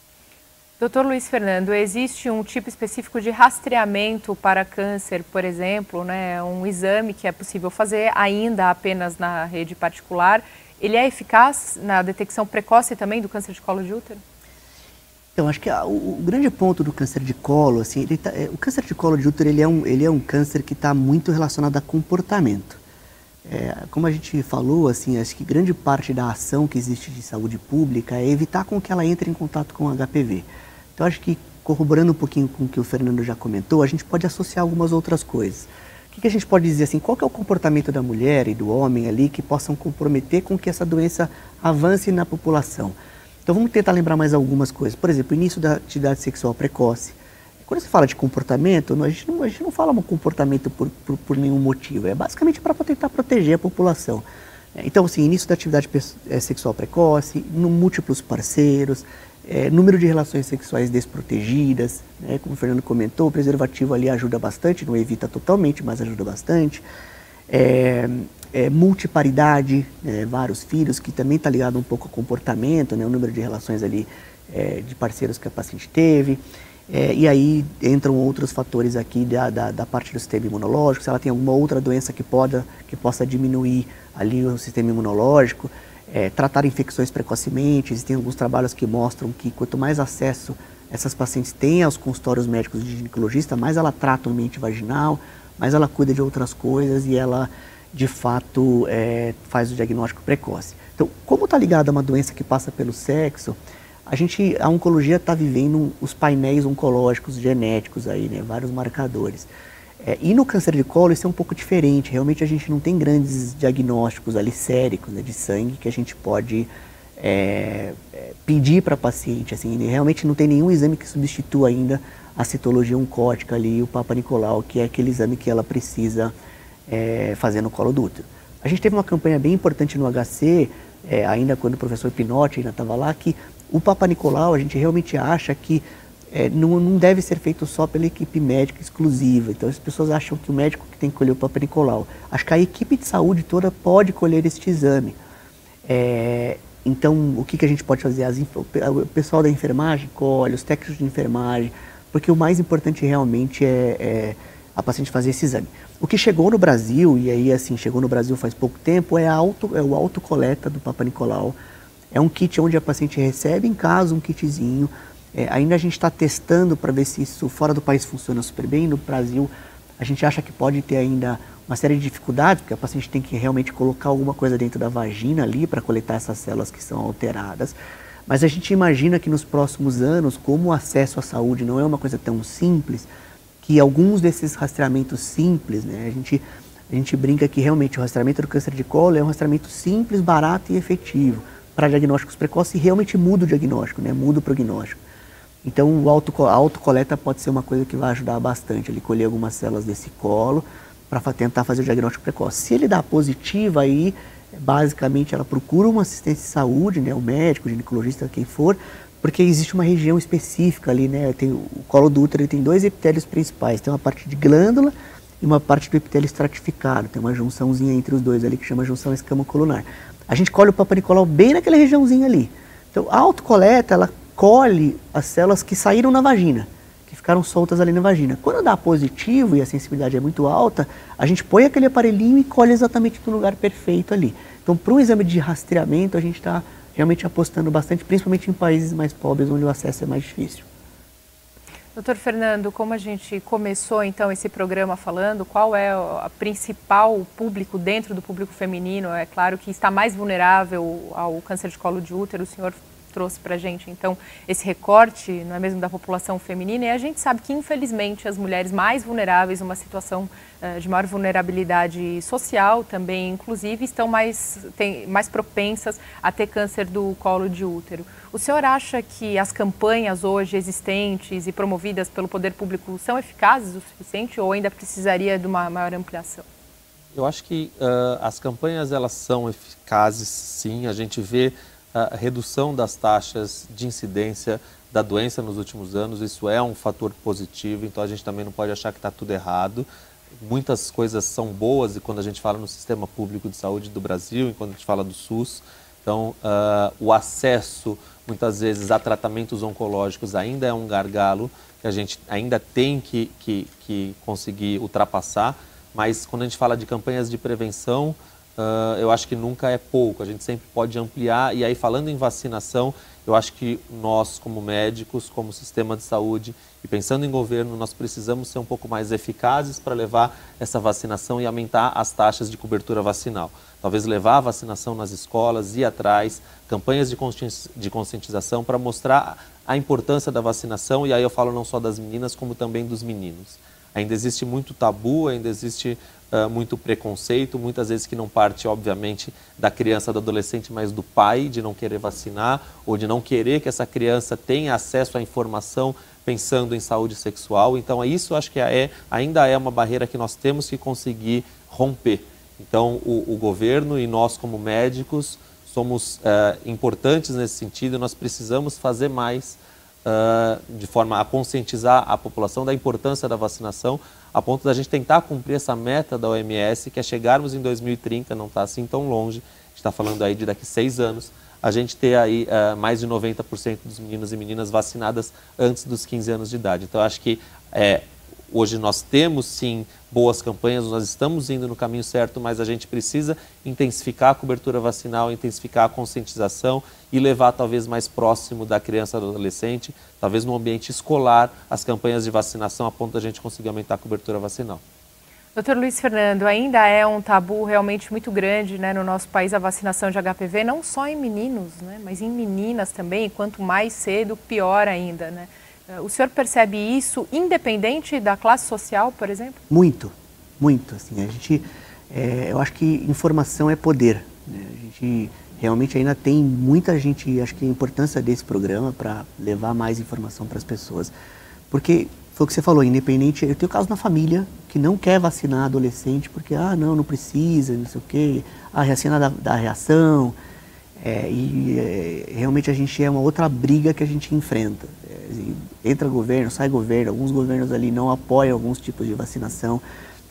Doutor Luiz Fernando, existe um tipo específico de rastreamento para câncer, por exemplo, né, um exame que é possível fazer ainda apenas na rede particular. Ele é eficaz na detecção precoce também do câncer de colo de útero? Então, acho que a, o, o grande ponto do câncer de colo, assim, ele tá, é, o câncer de colo de útero, ele é um, ele é um câncer que está muito relacionado a comportamento. É, como a gente falou, assim, acho que grande parte da ação que existe de saúde pública é evitar com que ela entre em contato com o H P V. Então, acho que, corroborando um pouquinho com o que o Fernando já comentou, a gente pode associar algumas outras coisas. O que, que a gente pode dizer, assim, qual que é o comportamento da mulher e do homem ali que possam comprometer com que essa doença avance na população? Então vamos tentar lembrar mais algumas coisas. Por exemplo, o início da atividade sexual precoce. Quando você fala de comportamento, a gente não, a gente não fala um comportamento por, por, por nenhum motivo. É basicamente para tentar proteger a população. Então, assim, início da atividade sexual precoce, no múltiplos parceiros, é, número de relações sexuais desprotegidas. Né? Como o Fernando comentou, o preservativo ali ajuda bastante, não evita totalmente, mas ajuda bastante. É, É, multiparidade, né, vários filhos, que também está ligado um pouco ao comportamento, né, o número de relações ali é, de parceiros que a paciente teve. É, e aí entram outros fatores aqui da, da, da parte do sistema imunológico, se ela tem alguma outra doença que, poda, que possa diminuir ali o sistema imunológico, é, tratar infecções precocemente. Existem alguns trabalhos que mostram que quanto mais acesso essas pacientes têm aos consultórios médicos de ginecologista, mais ela trata o ambiente vaginal, mais ela cuida de outras coisas e ela de fato é, faz o diagnóstico precoce. Então, como está ligado a uma doença que passa pelo sexo, a gente, a oncologia está vivendo os painéis oncológicos genéticos aí, né, vários marcadores. É, e no câncer de colo isso é um pouco diferente, realmente a gente não tem grandes diagnósticos ali séricos, né, de sangue que a gente pode é, é, pedir para a paciente, assim, né, realmente não tem nenhum exame que substitua ainda a citologia oncótica ali, o Papa Nicolau, que é aquele exame que ela precisa É, fazer no colo do útero. A gente teve uma campanha bem importante no H C, é, ainda quando o professor Pinotti ainda estava lá, que o Papa Nicolau a gente realmente acha que é, não, não deve ser feito só pela equipe médica exclusiva. Então as pessoas acham que o médico que tem que colher o Papa Nicolau. Acho que a equipe de saúde toda pode colher este exame. É, Então, o que, que a gente pode fazer? As, o pessoal da enfermagem colhe, os técnicos de enfermagem, porque o mais importante realmente é, é a paciente fazer esse exame. O que chegou no Brasil, e aí assim, chegou no Brasil faz pouco tempo, é, a auto, é o autocoleta do Papa Nicolau. É um kit onde a paciente recebe em casa um kitzinho. É, ainda a gente está testando para ver se isso fora do país funciona super bem. No Brasil, a gente acha que pode ter ainda uma série de dificuldades, porque a paciente tem que realmente colocar alguma coisa dentro da vagina ali para coletar essas células que são alteradas. Mas a gente imagina que nos próximos anos, como o acesso à saúde não é uma coisa tão simples, que alguns desses rastreamentos simples, né, a gente, a gente brinca que realmente o rastreamento do câncer de colo é um rastreamento simples, barato e efetivo para diagnósticos precoces e realmente muda o diagnóstico, né, muda o prognóstico. Então, o auto, a autocoleta pode ser uma coisa que vai ajudar bastante, ele colher algumas células desse colo para tentar fazer o diagnóstico precoce. Se ele dá positivo, aí, basicamente, ela procura uma assistência de saúde, né, o médico, o ginecologista, quem for, porque existe uma região específica ali, né, tem, o colo do útero ele tem dois epitélios principais, tem uma parte de glândula e uma parte do epitélio estratificado, tem uma junçãozinha entre os dois ali que chama junção escamocolunar. A gente colhe o Papa Nicolau bem naquela regiãozinha ali. Então, a autocoleta, ela colhe as células que saíram na vagina, que ficaram soltas ali na vagina. Quando dá positivo e a sensibilidade é muito alta, a gente põe aquele aparelhinho e colhe exatamente no lugar perfeito ali. Então, para um exame de rastreamento, a gente está realmente apostando bastante, principalmente em países mais pobres, onde o acesso é mais difícil. Doutor Fernando, como a gente começou então esse programa falando, qual é o principal público dentro do público feminino? É claro que está mais vulnerável ao câncer de colo de útero, o senhor trouxe para a gente, então, esse recorte, não é mesmo, da população feminina, e a gente sabe que, infelizmente, as mulheres mais vulneráveis, uma situação uh, de maior vulnerabilidade social também, inclusive, estão mais, tem, mais propensas a ter câncer do colo de útero. O senhor acha que as campanhas hoje existentes e promovidas pelo poder público são eficazes o suficiente ou ainda precisaria de uma maior ampliação? Eu acho que uh, as campanhas, elas são eficazes, sim. A gente vê a redução das taxas de incidência da doença nos últimos anos, isso é um fator positivo, então a gente também não pode achar que está tudo errado. Muitas coisas são boas, e quando a gente fala no sistema público de saúde do Brasil, e quando a gente fala do SUS, então uh, o acesso, muitas vezes, a tratamentos oncológicos ainda é um gargalo que a gente ainda tem que, que, que conseguir ultrapassar, mas quando a gente fala de campanhas de prevenção, Uh, eu acho que nunca é pouco, a gente sempre pode ampliar. E aí, falando em vacinação, eu acho que nós, como médicos, como sistema de saúde e pensando em governo, nós precisamos ser um pouco mais eficazes para levar essa vacinação e aumentar as taxas de cobertura vacinal. Talvez levar a vacinação nas escolas, ir atrás, campanhas de de conscientização para mostrar a importância da vacinação, e aí eu falo não só das meninas, como também dos meninos. Ainda existe muito tabu, ainda existe uh, muito preconceito, muitas vezes que não parte, obviamente, da criança, do adolescente, mas do pai, de não querer vacinar ou de não querer que essa criança tenha acesso à informação pensando em saúde sexual. Então, isso acho que é, ainda é uma barreira que nós temos que conseguir romper. Então, o, o governo e nós, como médicos, somos uh, importantes nesse sentido, nós precisamos fazer mais Uh, de forma a conscientizar a população da importância da vacinação, a ponto da gente tentar cumprir essa meta da O M S, que é chegarmos em dois mil e trinta, não está assim tão longe, a gente está falando aí de daqui a seis anos, a gente ter aí uh, mais de noventa por cento dos meninos e meninas vacinadas antes dos quinze anos de idade. Então, acho que é, hoje nós temos, sim, boas campanhas, nós estamos indo no caminho certo, mas a gente precisa intensificar a cobertura vacinal, intensificar a conscientização e levar talvez mais próximo da criança e do adolescente, talvez no ambiente escolar, as campanhas de vacinação, a ponto da gente conseguir aumentar a cobertura vacinal. Doutor Luiz Fernando, ainda é um tabu realmente muito grande, né, no nosso país a vacinação de H P V, não só em meninos, né, mas em meninas também, e quanto mais cedo, pior ainda, né? O senhor percebe isso independente da classe social, por exemplo? Muito, muito. Assim, a gente, é, eu acho que informação é poder, né? A gente realmente ainda tem muita gente, acho que a importância desse programa para levar mais informação para as pessoas. Porque, foi o que você falou, independente, eu tenho caso na família que não quer vacinar adolescente porque, ah, não, não precisa, não sei o quê, a vacina dá, dá reação. É, e é, realmente a gente é uma outra briga que a gente enfrenta. É, entra governo, sai governo, alguns governos ali não apoiam alguns tipos de vacinação.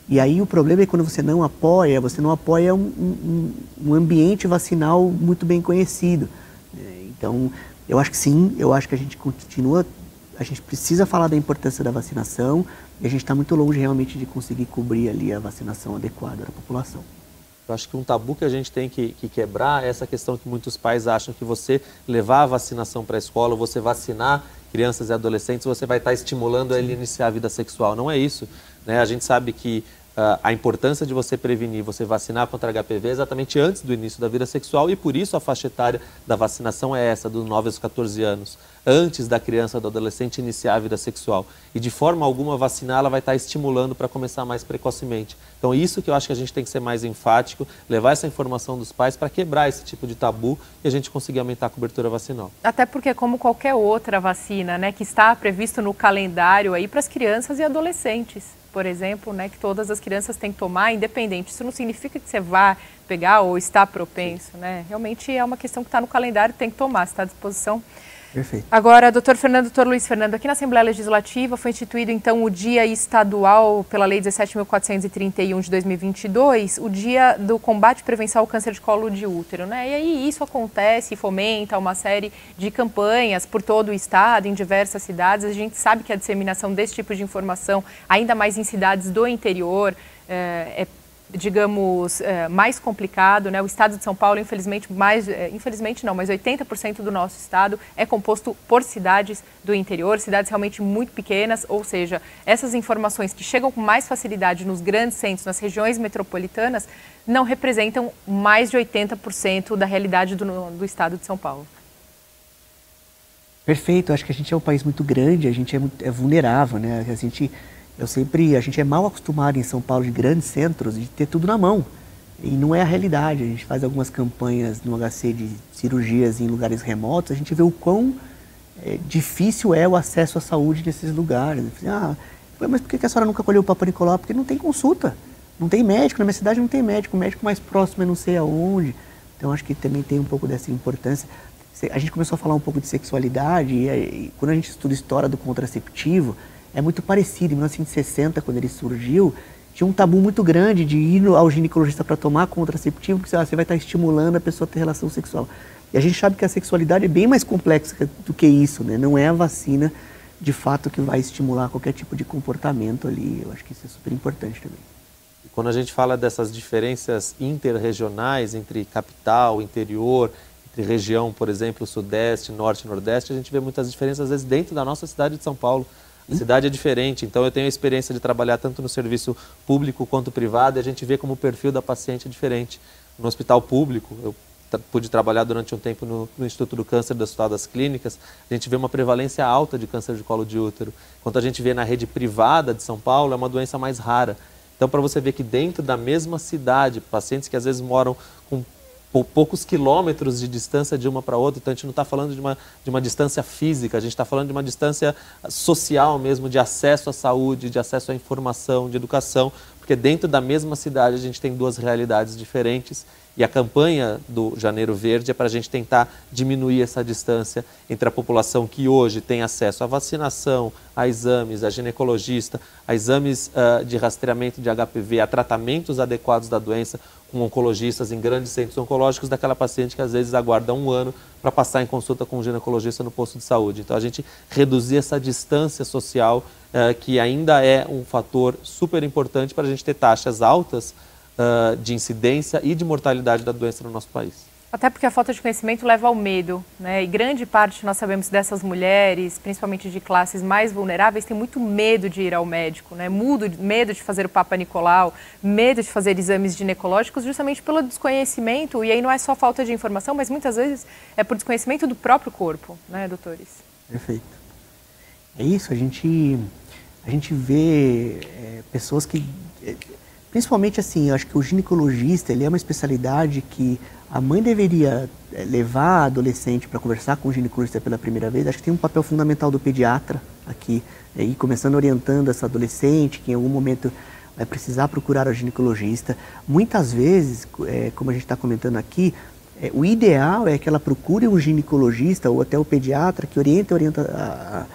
E aí o problema é quando você não apoia, você não apoia um, um, um ambiente vacinal muito bem conhecido. Então, eu acho que sim, eu acho que a gente continua, a gente precisa falar da importância da vacinação e a gente está muito longe realmente de conseguir cobrir ali a vacinação adequada da população. Eu acho que um tabu que a gente tem que, que quebrar é essa questão que muitos pais acham que você levar a vacinação para a escola, você vacinar crianças e adolescentes, você vai estar estimulando ele a iniciar a vida sexual. Não é isso, né? A gente sabe que uh, a importância de você prevenir, você vacinar contra H P V é exatamente antes do início da vida sexual e por isso a faixa etária da vacinação é essa, dos nove aos quatorze anos. Antes da criança ou do adolescente iniciar a vida sexual. E de forma alguma vacinar ela vai estar estimulando para começar mais precocemente. Então isso que eu acho que a gente tem que ser mais enfático, levar essa informação dos pais para quebrar esse tipo de tabu e a gente conseguir aumentar a cobertura vacinal. Até porque como qualquer outra vacina, né, que está previsto no calendário aí para as crianças e adolescentes, por exemplo, né, que todas as crianças têm que tomar, independente. Isso não significa que você vá pegar ou está propenso, né? Realmente é uma questão que está no calendário, tem que tomar, está à disposição. Perfeito. Agora, doutor Fernando, doutor Luiz Fernando, aqui na Assembleia Legislativa foi instituído, então, o Dia Estadual, pela Lei dezessete mil quatrocentos e trinta e um de dois mil e vinte e dois, o Dia do Combate e Prevenção ao Câncer de Colo de Útero, né? E aí isso acontece e fomenta uma série de campanhas por todo o estado, em diversas cidades. A gente sabe que a disseminação desse tipo de informação, ainda mais em cidades do interior, é, é digamos, é, mais complicado, né? O estado de São Paulo, infelizmente, mais, é, infelizmente não, mas oitenta por cento do nosso estado é composto por cidades do interior, cidades realmente muito pequenas, ou seja, essas informações que chegam com mais facilidade nos grandes centros, nas regiões metropolitanas, não representam mais de oitenta por cento da realidade do, do estado de São Paulo. Perfeito, acho que a gente é um país muito grande, a gente é, muito, é vulnerável, né? A gente... Eu sempre, a gente é mal acostumado em São Paulo, de grandes centros, de ter tudo na mão. E não é a realidade. A gente faz algumas campanhas no H C de cirurgias em lugares remotos, a gente vê o quão é, difícil é o acesso à saúde nesses lugares. Ah, mas por que a senhora nunca colheu o Papa Nicolau? Porque não tem consulta, não tem médico, na minha cidade não tem médico, o médico mais próximo é não sei aonde. Então acho que também tem um pouco dessa importância. A gente começou a falar um pouco de sexualidade e, e quando a gente estuda a história do contraceptivo, é muito parecido. Em mil novecentos e sessenta, quando ele surgiu, tinha um tabu muito grande de ir ao ginecologista para tomar contraceptivo, porque ah, você vai estar estimulando a pessoa a ter relação sexual. E a gente sabe que a sexualidade é bem mais complexa do que isso, né? Não é a vacina, de fato, que vai estimular qualquer tipo de comportamento ali. Eu acho que isso é super importante também. E quando a gente fala dessas diferenças interregionais entre capital, interior, entre região, por exemplo, sudeste, norte e nordeste, a gente vê muitas diferenças, às vezes, dentro da nossa cidade de São Paulo. A cidade é diferente, então eu tenho a experiência de trabalhar tanto no serviço público quanto privado e a gente vê como o perfil da paciente é diferente. No hospital público, eu pude trabalhar durante um tempo no, no Instituto do Câncer do Hospital das Clínicas, a gente vê uma prevalência alta de câncer de colo de útero. Enquanto a gente vê na rede privada de São Paulo, é uma doença mais rara. Então, para você ver que dentro da mesma cidade, pacientes que às vezes moram com poucos quilômetros de distância de uma para outra, então a gente não está falando de uma, de uma distância física, a gente está falando de uma distância social mesmo, de acesso à saúde, de acesso à informação, de educação, porque dentro da mesma cidade a gente tem duas realidades diferentes e a campanha do Janeiro Verde é para a gente tentar diminuir essa distância entre a população que hoje tem acesso à vacinação, a exames, a ginecologista, a exames uh, de rastreamento de H P V, a tratamentos adequados da doença, com oncologistas em grandes centros oncológicos, daquela paciente que às vezes aguarda um ano para passar em consulta com um ginecologista no posto de saúde. Então a gente reduzir essa distância social, uh, que ainda é um fator super importante para a gente ter taxas altas uh, de incidência e de mortalidade da doença no nosso país. Até porque a falta de conhecimento leva ao medo, né? E grande parte, nós sabemos, dessas mulheres, principalmente de classes mais vulneráveis, tem muito medo de ir ao médico, né? Mudo, medo de fazer o Papa Nicolau, medo de fazer exames ginecológicos, justamente pelo desconhecimento. E aí não é só falta de informação, mas muitas vezes é por desconhecimento do próprio corpo, né, doutores? Perfeito. É isso, a gente, a gente vê é, pessoas que... É, principalmente assim, eu acho que o ginecologista, ele é uma especialidade que a mãe deveria levar a adolescente para conversar com o ginecologista pela primeira vez. Acho que tem um papel fundamental do pediatra aqui, né, e começando orientando essa adolescente que em algum momento vai precisar procurar o ginecologista. Muitas vezes, é, como a gente está comentando aqui, é, o ideal é que ela procure um ginecologista ou até o pediatra que oriente, orienta a,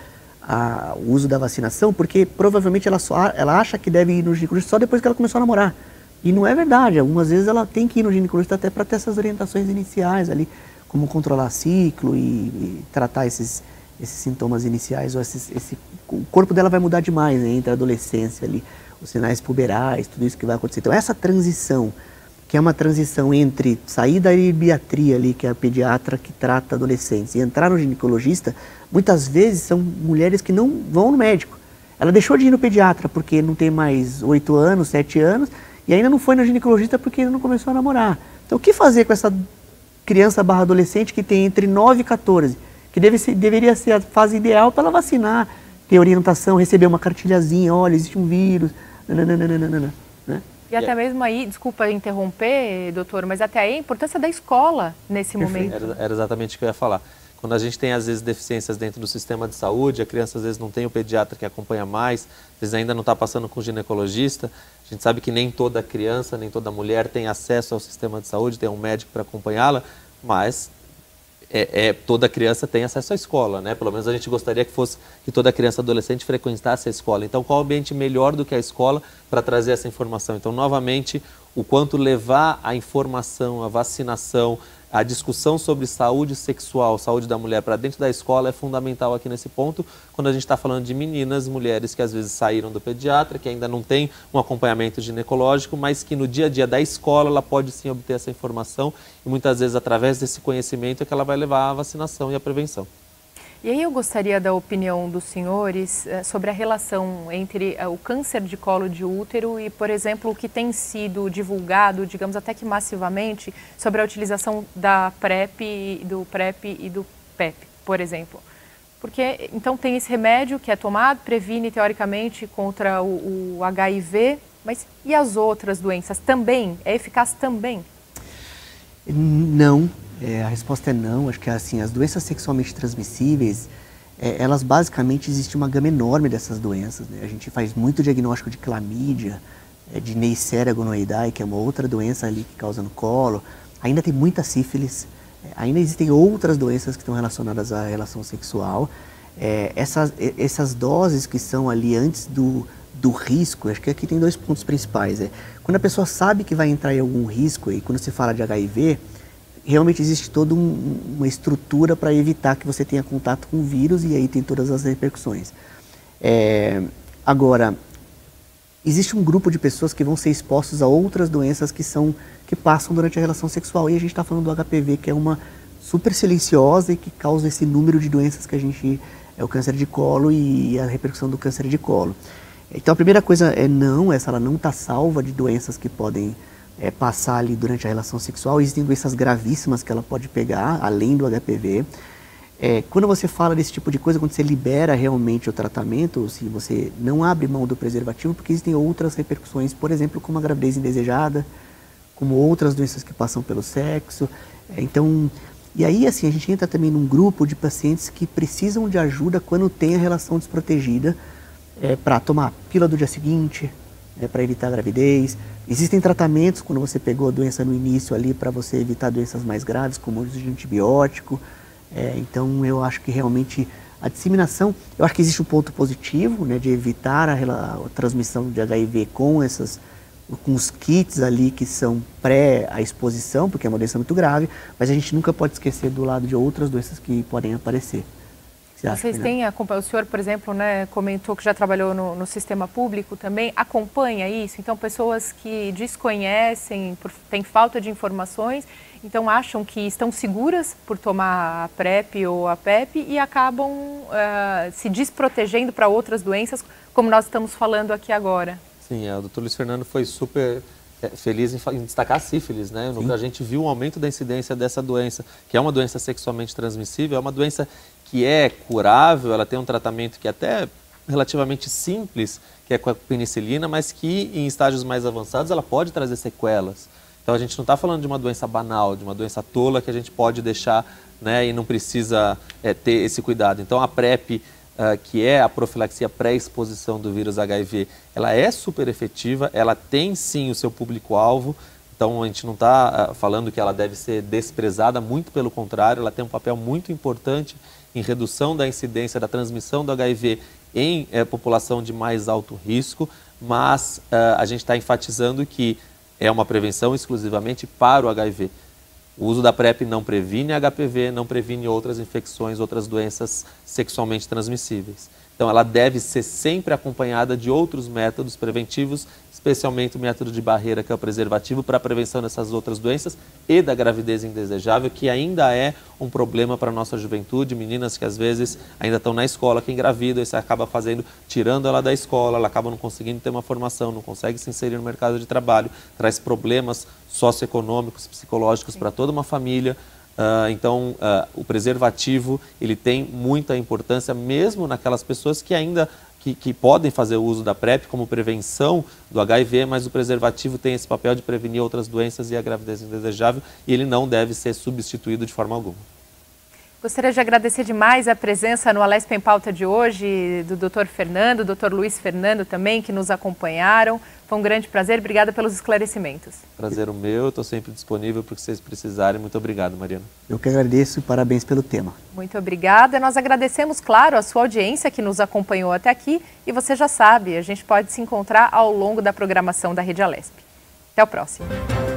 a, o uso da vacinação, porque provavelmente ela, só, ela acha que deve ir no ginecologista só depois que ela começou a namorar. E não é verdade, algumas vezes ela tem que ir no ginecologista até para ter essas orientações iniciais ali, como controlar ciclo e, e tratar esses, esses sintomas iniciais. Ou esses, esse, o corpo dela vai mudar demais, né, entre a adolescência ali, os sinais puberais, tudo isso que vai acontecer. Então essa transição, que é uma transição entre sair da eribiatria ali, que é a pediatra que trata adolescentes, e entrar no ginecologista, muitas vezes são mulheres que não vão no médico. Ela deixou de ir no pediatra porque não tem mais oito anos, sete anos, e ainda não foi no ginecologista porque ainda não começou a namorar. Então o que fazer com essa criança barra adolescente que tem entre nove e quatorze, que deve ser, deveria ser a fase ideal para ela vacinar, ter orientação, receber uma cartilhazinha, olha, existe um vírus, nananana, né? E até mesmo aí, desculpa interromper, doutor, mas até aí a importância da escola nesse momento. Era, era exatamente o que eu ia falar. Quando a gente tem, às vezes, deficiências dentro do sistema de saúde, a criança, às vezes, não tem o pediatra que acompanha mais, às vezes ainda não está passando com o ginecologista. A gente sabe que nem toda criança, nem toda mulher tem acesso ao sistema de saúde, tem um médico para acompanhá-la, mas é, é, toda criança tem acesso à escola, né? Pelo menos a gente gostaria que fosse que toda criança e adolescente frequentasse a escola. Então, qual ambiente melhor do que a escola para trazer essa informação? Então, novamente, o quanto levar a informação, a vacinação, a discussão sobre saúde sexual, saúde da mulher para dentro da escola é fundamental aqui nesse ponto, quando a gente está falando de meninas, mulheres que às vezes saíram do pediatra, que ainda não tem um acompanhamento ginecológico, mas que no dia a dia da escola ela pode sim obter essa informação e muitas vezes através desse conhecimento é que ela vai levar à vacinação e à prevenção. E aí eu gostaria da opinião dos senhores eh, sobre a relação entre eh, o câncer de colo de útero e, por exemplo, o que tem sido divulgado, digamos até que massivamente, sobre a utilização da PrEP, do PrEP e do PEP, por exemplo. Porque, então, tem esse remédio que é tomado, previne, teoricamente, contra o, o H I V, mas e as outras doenças também? É eficaz também? Não. É, a resposta é não. Acho que assim, as doenças sexualmente transmissíveis, é, elas basicamente existe uma gama enorme dessas doenças, né? A gente faz muito diagnóstico de clamídia, é, de Neisseria gonorrhoeae, que é uma outra doença ali que causa no colo. Ainda tem muita sífilis, é, ainda existem outras doenças que estão relacionadas à relação sexual. É, essas, essas doses que são ali antes do, do risco, acho que aqui tem dois pontos principais. É, quando a pessoa sabe que vai entrar em algum risco, e quando se fala de H I V, realmente existe toda um, uma estrutura para evitar que você tenha contato com o vírus e aí tem todas as repercussões. É, agora, existe um grupo de pessoas que vão ser expostos a outras doenças que, são, que passam durante a relação sexual. E a gente está falando do H P V, que é uma super silenciosa e que causa esse número de doenças que a gente... é o câncer de colo e a repercussão do câncer de colo. Então a primeira coisa é não, essa ela não está salva de doenças que podem... É, passar ali durante a relação sexual. Existem doenças gravíssimas que ela pode pegar, além do H P V. É, quando você fala desse tipo de coisa, quando você libera realmente o tratamento, se você não abre mão do preservativo, porque existem outras repercussões, por exemplo, como a gravidez indesejada, como outras doenças que passam pelo sexo. É, então, e aí assim, a gente entra também num grupo de pacientes que precisam de ajuda quando tem a relação desprotegida, é, para tomar pílula do dia seguinte, é, para evitar a gravidez. Existem tratamentos quando você pegou a doença no início ali para você evitar doenças mais graves, como o uso de antibiótico. É, então eu acho que realmente a disseminação, eu acho que existe um ponto positivo, né, de evitar a, a transmissão de H I V com, essas, com os kits ali que são pré a exposição, porque é uma doença muito grave, mas a gente nunca pode esquecer do lado de outras doenças que podem aparecer. Você acha, Vocês têm acompanhado, o senhor, por exemplo, né, comentou que já trabalhou no, no sistema público também, acompanha isso? Então, pessoas que desconhecem, por, têm falta de informações, então acham que estão seguras por tomar a PrEP ou a PEP e acabam uh, se desprotegendo para outras doenças, como nós estamos falando aqui agora. Sim, é, o doutor Luiz Fernando foi super é, feliz em, em destacar a sífilis, né? No, a gente viu um aumento da incidência dessa doença, que é uma doença sexualmente transmissível, é uma doença que é curável, ela tem um tratamento que é até relativamente simples, que é com a penicilina, mas que em estágios mais avançados ela pode trazer sequelas. Então a gente não está falando de uma doença banal, de uma doença tola que a gente pode deixar, né, e não precisa é, ter esse cuidado. Então a PrEP, uh, que é a profilaxia pré-exposição do vírus H I V, ela é super efetiva, ela tem sim o seu público-alvo. Então a gente não está uh, falando que ela deve ser desprezada, muito pelo contrário, ela tem um papel muito importante em redução da incidência da transmissão do H I V em é, população de mais alto risco, mas uh, a gente está enfatizando que é uma prevenção exclusivamente para o H I V. O uso da PrEP não previne H P V, não previne outras infecções, outras doenças sexualmente transmissíveis. Então, ela deve ser sempre acompanhada de outros métodos preventivos, especialmente o método de barreira, que é o preservativo, para a prevenção dessas outras doenças e da gravidez indesejável, que ainda é um problema para a nossa juventude. Meninas que às vezes ainda estão na escola, que engravidam, e você acaba fazendo, tirando ela da escola, ela acaba não conseguindo ter uma formação, não consegue se inserir no mercado de trabalho, traz problemas socioeconômicos, psicológicos para toda uma família. Uh, então, uh, o preservativo, ele tem muita importância, mesmo naquelas pessoas que ainda que, que podem fazer o uso da PrEP como prevenção do H I V, mas o preservativo tem esse papel de prevenir outras doenças e a gravidez indesejável, e ele não deve ser substituído de forma alguma. Gostaria de agradecer demais a presença no Alesp em Pauta de hoje do doutor Fernando, doutor Luiz Fernando também, que nos acompanharam. Foi um grande prazer, obrigada pelos esclarecimentos. Prazer o meu, eu estou sempre disponível para o que vocês precisarem. Muito obrigado, Mariana. Eu que agradeço e parabéns pelo tema. Muito obrigada. Nós agradecemos, claro, a sua audiência que nos acompanhou até aqui. E você já sabe, a gente pode se encontrar ao longo da programação da Rede Alesp. Até o próximo.